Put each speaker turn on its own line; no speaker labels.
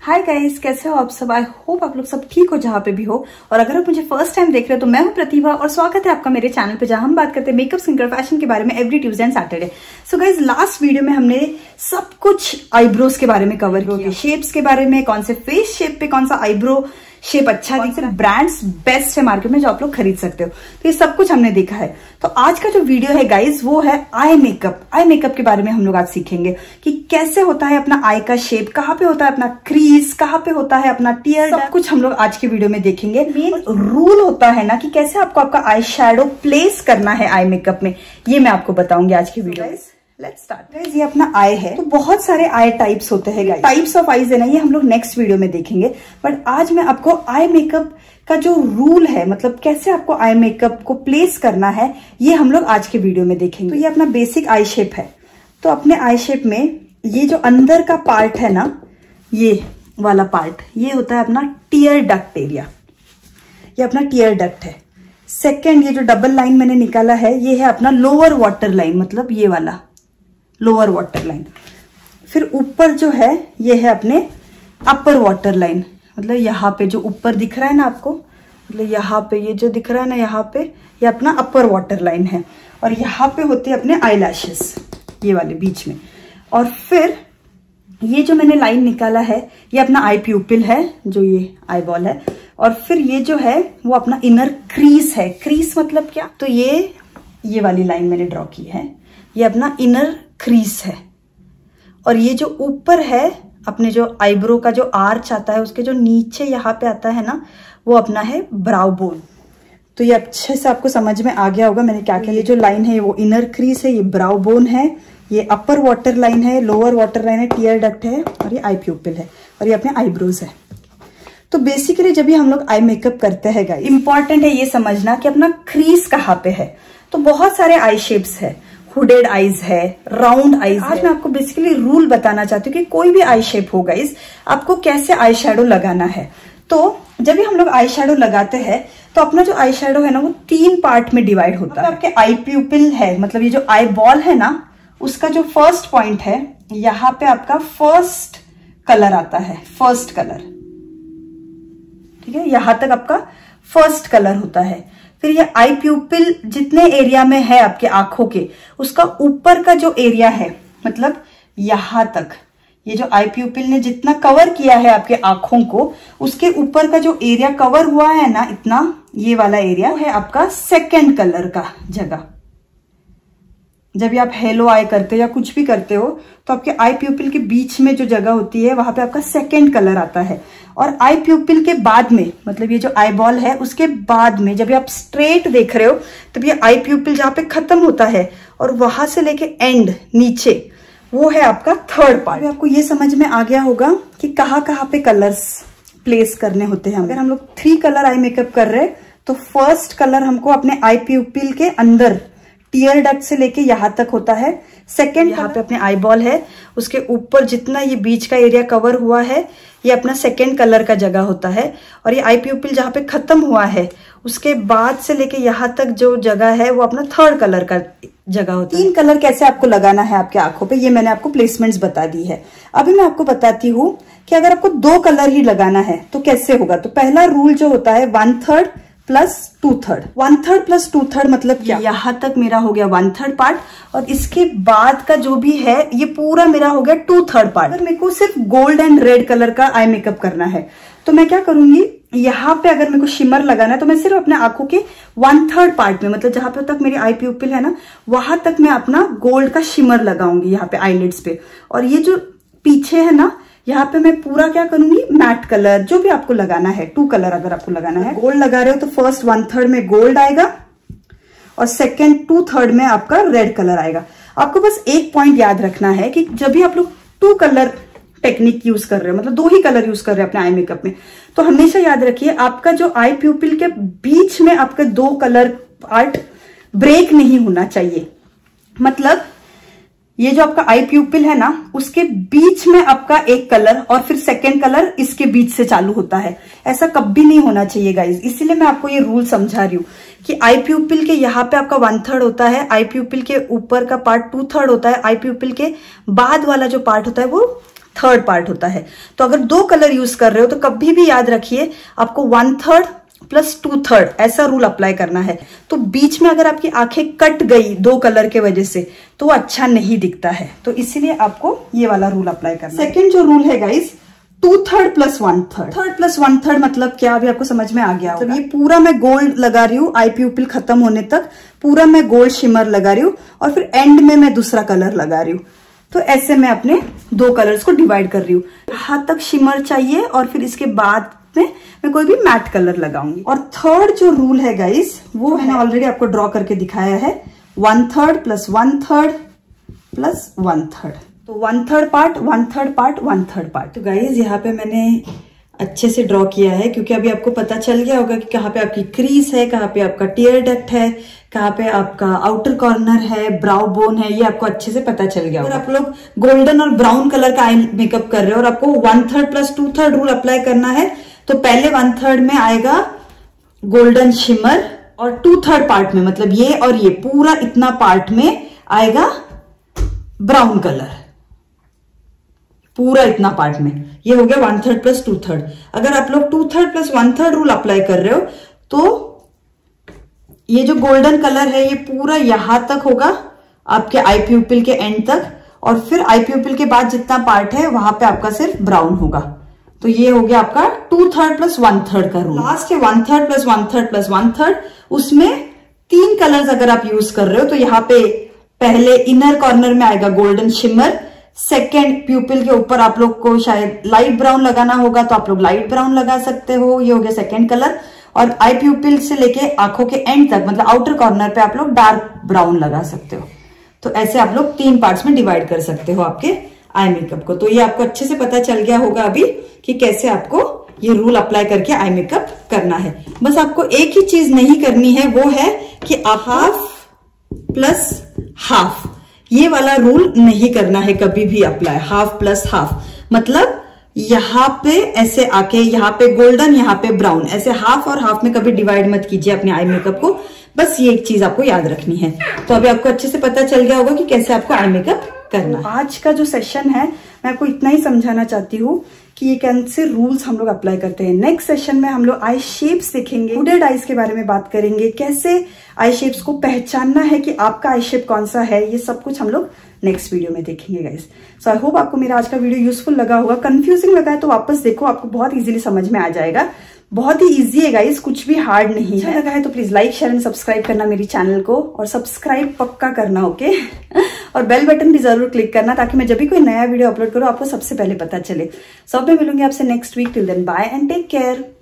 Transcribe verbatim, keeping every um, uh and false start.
Hi guys, कैसे हो आप सब। आई होप आप लोग सब ठीक हो जहाँ पे भी हो। और अगर आप मुझे फर्स्ट टाइम देख रहे हो तो मैं हूँ प्रतिभा और स्वागत है आपका मेरे चैनल पे, जहाँ हम बात करते हैं मेकअप, स्किन केयर, फैशन के बारे में every Tuesday and Saturday. So guys, last video में हमने सब कुछ आईब्रोज के बारे में कवर किया, शेप्स के बारे में, कौन से फेस शेप पे कौन सा आईब्रो शेप अच्छा दिखता है, ब्रांड्स बेस्ट है मार्केट में जो आप लोग खरीद सकते हो, तो ये सब कुछ हमने देखा है। तो आज का जो वीडियो है गाइज वो है आई मेकअप। आई मेकअप के बारे में हम लोग आज सीखेंगे कि कैसे होता है अपना आई का शेप, कहाँ पे होता है अपना क्रीज, कहाँ पे होता है अपना टियर, सब कुछ हम लोग आज के वीडियो में देखेंगे। मेन रूल होता है ना कि कैसे आपको आपका आई शेडो प्लेस करना है आई मेकअप में, ये मैं आपको बताऊंगी आज की वीडियो में। Let's start guys. ये अपना आई है, तो बहुत सारे आई टाइप्स होते हैं गाइस, टाइप्स ऑफ आईज है ना, ये हम लोग नेक्स्ट वीडियो में देखेंगे। बट आज मैं आपको आई मेकअप का जो रूल है, मतलब कैसे आपको आई मेकअप को प्लेस करना है, ये हम लोग आज के वीडियो में देखेंगे। तो ये अपना बेसिक आई शेप है। तो अपने आई शेप में ये जो अंदर का पार्ट है ना, ये वाला पार्ट, ये होता है अपना टियर डक्ट एरिया। ये अपना टियर डक्ट है। सेकेंड, ये जो डबल लाइन मैंने निकाला है, ये है अपना लोअर वाटर लाइन, मतलब ये वाला लोअर वाटर लाइन। फिर ऊपर जो है ये है अपने अपर वाटर लाइन, मतलब यहाँ पे जो ऊपर दिख रहा है ना आपको, मतलब यहाँ पे ये जो दिख रहा है ना, यहाँ पे ये अपना अपर वाटर लाइन है। और यहाँ पे होते हैं अपने आई लैशेस, ये वाले बीच में। और फिर ये जो मैंने लाइन निकाला है ये अपना आई प्यूपिल है, जो ये आई बॉल है। और फिर ये जो है वो अपना इनर क्रीज है। क्रीज मतलब क्या, तो ये ये वाली लाइन मैंने ड्रॉ की है, ये अपना इनर क्रीज है। और ये जो ऊपर है अपने जो आईब्रो का जो आर्च आता है, उसके जो नीचे यहाँ पे आता है ना, वो अपना है ब्राउ बोन। तो ये अच्छे से आपको समझ में आ गया होगा मैंने क्या किया। ये जो लाइन है वो इनर क्रीज है, ये ब्राउ बोन है, ये अपर वाटर लाइन है, लोअर वाटर लाइन है, टियर डक्ट है, और ये आई प्यूपिल है, और ये अपने आईब्रोज है। तो बेसिकली जब भी हम लोग आई मेकअप करते हैं गाइस, इंपॉर्टेंट है ये समझना कि अपना क्रीज कहाँ पे है। तो बहुत सारे आई शेप्स है, हुडेड आईज है, राउंड आईज। आज मैं आपको बेसिकली रूल बताना चाहती हूँ कि कोई भी आई शेप हो गाइस, आपको कैसे आई शेडो लगाना है। तो जब भी हम लोग आई शेडो लगाते हैं तो अपना जो आई शेडो है ना, वो तीन पार्ट में डिवाइड होता है। आपके आई प्यूपिल है, मतलब ये जो आई बॉल है ना, उसका जो फर्स्ट पॉइंट है, यहाँ पे आपका फर्स्ट कलर आता है, फर्स्ट कलर, ठीक है, यहां तक आपका फर्स्ट कलर होता है। फिर ये आई प्यूपिल जितने एरिया में है आपके आंखों के, उसका ऊपर का जो एरिया है, मतलब यहां तक, ये जो आई प्यूपिल ने जितना कवर किया है आपके आंखों को, उसके ऊपर का जो एरिया कवर हुआ है ना, इतना, ये वाला एरिया है आपका सेकंड कलर का जगह। जब भी आप हेलो आई करते हो या कुछ भी करते हो, तो आपके आई प्यूपिल के बीच में जो जगह होती है, वहां पे आपका सेकंड कलर आता है। और आई प्यूपिल के बाद में, मतलब ये जो आई बॉल है उसके बाद में, जब आप स्ट्रेट देख रहे हो, तब ये आई प्यूपिल जहां पे खत्म होता है और वहां से लेके एंड नीचे, वो है आपका थर्ड पार्ट। आपको ये समझ में आ गया होगा कि कहाँ कहाँ पे कलर्स प्लेस करने होते हैं। अगर हम लोग थ्री कलर आई मेकअप कर रहे हैं, तो फर्स्ट कलर हमको अपने आई प्यूपिल के अंदर टियर डक्ट से लेके यहाँ तक होता है। सेकेंड, यहाँ पे अपने आई बॉल है, उसके ऊपर जितना ये बीच का एरिया कवर हुआ है, ये अपना सेकेंड कलर का जगह होता है। और ये आई प्यूपिल जहाँ पे खत्म हुआ है, उसके बाद से लेके यहाँ तक जो जगह है, वो अपना थर्ड कलर का जगह होता है। तीन कलर कैसे आपको लगाना है आपके आंखों पे, ये मैंने आपको प्लेसमेंट्स बता दी है। अभी मैं आपको बताती हूँ कि अगर आपको दो कलर ही लगाना है तो कैसे होगा। तो पहला रूल जो होता है one third plus two third. One third plus two third मतलब क्या, यहाँ तक मेरा हो गया वन थर्ड पार्ट, और इसके बाद का जो भी है ये पूरा मेरा हो गया टू थर्ड पार्ट। अगर मेरे को सिर्फ गोल्ड एंड रेड कलर का आई मेकअप करना है, तो मैं क्या करूंगी, यहाँ पे अगर मेरे को शिमर लगाना है, तो मैं सिर्फ अपने आंखों के वन थर्ड पार्ट में, मतलब जहां पे तक मेरी आई प्यूपिल है ना, वहां तक मैं अपना गोल्ड का शिमर लगाऊंगी यहाँ पे आईलिड्स पे। और ये जो पीछे है ना, यहाँ पे मैं पूरा क्या करूंगी, मैट कलर, जो भी आपको लगाना है, टू कलर अगर आपको लगाना है। गोल्ड लगा रहे हो तो फर्स्ट वन थर्ड में गोल्ड आएगा, और सेकेंड टू थर्ड में आपका रेड कलर आएगा। आपको बस एक पॉइंट याद रखना है कि जब भी आप लोग टू कलर टेक्निक यूज कर रहे हो, मतलब दो ही कलर यूज कर रहे हैं अपने आई मेकअप में, तो हमेशा याद रखिए आपका जो आई प्यूपिल के बीच में आपका दो कलर पार्ट ब्रेक नहीं होना चाहिए। मतलब ये जो आपका आई प्यूपिल है ना, उसके बीच में आपका एक कलर और फिर सेकेंड कलर इसके बीच से चालू होता है, ऐसा कभी नहीं होना चाहिए गाइज। इसीलिए मैं आपको ये रूल समझा रही हूँ कि आई प्यूपिल के यहाँ पे आपका वन थर्ड होता है, आई प्यूपिल के ऊपर का पार्ट टू थर्ड होता है, आई प्यूपिल के बाद वाला जो पार्ट होता है वो थर्ड पार्ट होता है। तो अगर दो कलर यूज कर रहे हो तो कभी भी याद रखिए आपको one third plus two third ऐसा रूल अप्लाई करना है। तो बीच में अगर आपकी आंखें कट गई दो कलर के वजह से तो वो अच्छा नहीं दिखता है, तो इसीलिए आपको ये वाला रूल अप्लाई करना है। सेकेंड जो रूल है guys, two third plus one third. Third plus one third मतलब क्या, अभी आपको समझ में आ गया होगा। तो ये पूरा मैं गोल्ड लगा रही हूँ, आई प्यूपिल खत्म होने तक पूरा मैं गोल्ड शिमर लगा रही हूँ और फिर एंड में मैं दूसरा कलर लगा रही हूँ। तो ऐसे मैं अपने दो कलर्स को डिवाइड कर रही हूँ। हाथ तक शिमर चाहिए और फिर इसके बाद में मैं कोई भी मैट कलर लगाऊंगी। और थर्ड जो रूल है गाइस, वो मैंने ऑलरेडी आपको ड्रॉ करके दिखाया है, one third plus one third plus one third. तो one third part, one third part, one third part. तो गाइज यहाँ पे मैंने अच्छे से ड्रॉ किया है, क्योंकि अभी आपको पता चल गया होगा कि कहाँ पे आपकी क्रीज है, कहाँ पे आपका टीयर डक्ट है, कहाँ पे आपका आउटर कॉर्नर है, ब्राउ बोन है, ये आपको अच्छे से पता चल गया होगा। अगर आप लोग गोल्डन और ब्राउन कलर का आई मेकअप कर रहे हो और आपको one third plus two third rule apply करना है, तो पहले वन थर्ड में आएगा गोल्डन शिमर और टू थर्ड पार्ट में, मतलब ये और ये पूरा इतना पार्ट में आएगा ब्राउन कलर, पूरा इतना पार्ट में। ये हो गया one third plus two third. अगर आप लोग two third plus one third rule apply कर रहे हो तो ये जो गोल्डन कलर है ये पूरा यहां तक होगा आपके आई प्यूपिल के एंड तक, और फिर आई प्यूपिल के बाद जितना पार्ट है वहां पे आपका सिर्फ ब्राउन होगा। तो ये हो गया आपका two third plus one third का रूल। लास्ट है one third plus one third plus one third. उसमें तीन कलर्स अगर आप यूज कर रहे हो तो यहाँ पे पहले इनर कॉर्नर में आएगा गोल्डन शिमर, सेकेंड प्यूपिल के ऊपर आप लोग को शायद लाइट ब्राउन लगाना होगा तो आप लोग लाइट ब्राउन लगा सकते हो, ये हो गया सेकेंड कलर। और आई प्यूपिल से लेके आंखों के एंड तक मतलब आउटर कॉर्नर पे आप लोग डार्क ब्राउन लगा सकते हो। तो ऐसे आप लोग तीन पार्ट्स में डिवाइड कर सकते हो आपके आई मेकअप को। तो ये आपको अच्छे से पता चल गया होगा अभी कि कैसे आपको ये रूल अप्लाई करके आई मेकअप करना है। बस आपको एक ही चीज नहीं करनी है, वो है कि हाफ प्लस हाफ, ये वाला रूल नहीं करना है कभी भी अप्लाई। हाफ प्लस हाफ मतलब यहाँ पे ऐसे आके यहाँ पे गोल्डन यहाँ पे ब्राउन, ऐसे हाफ और हाफ में कभी डिवाइड मत कीजिए अपने आई मेकअप को। बस ये एक चीज आपको याद रखनी है। तो अभी आपको अच्छे से पता चल गया होगा कि कैसे आपको आई मेकअप करना। आज का जो सेशन है मैं आपको इतना ही समझाना चाहती हूँ कि ये कौन से रूल्स हम लोग अप्लाई करते हैं। नेक्स्ट सेशन में हम लोग आई शेप्स देखेंगे, हुडेड आईज के बारे में बात करेंगे, कैसे आई शेप्स को पहचानना है कि आपका आई शेप कौन सा है, ये सब कुछ हम लोग नेक्स्ट वीडियो में देखेंगे गाइस। सो आई होप आपको मेरा आज का वीडियो यूजफुल लगा होगा। कंफ्यूजिंग लगा है तो वापस देखो, आपको बहुत इजीली समझ में आ जाएगा। बहुत ही इजी है गाइस, कुछ भी हार्ड नहीं है। लगा है तो please like share and subscribe करना मेरी चैनल को, और सब्सक्राइब पक्का करना, ओके। और बेल बटन भी जरूर क्लिक करना ताकि मैं जब भी कोई नया वीडियो अपलोड करूँ आपको सबसे पहले पता चले। सब में मिलूंगी आपसे next week. Till then bye and take care.